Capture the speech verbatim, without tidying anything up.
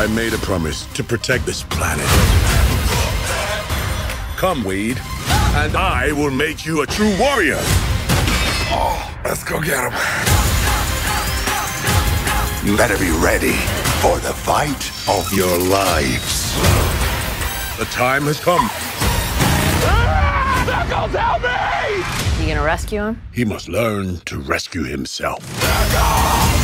I made a promise to protect this planet. Come, Wade, and I will make you a true warrior. Oh, let's go get him. You better be ready for the fight of your lives. The time has come. Ah, Knuckles, help me! You gonna rescue him? He must learn to rescue himself. Knuckles!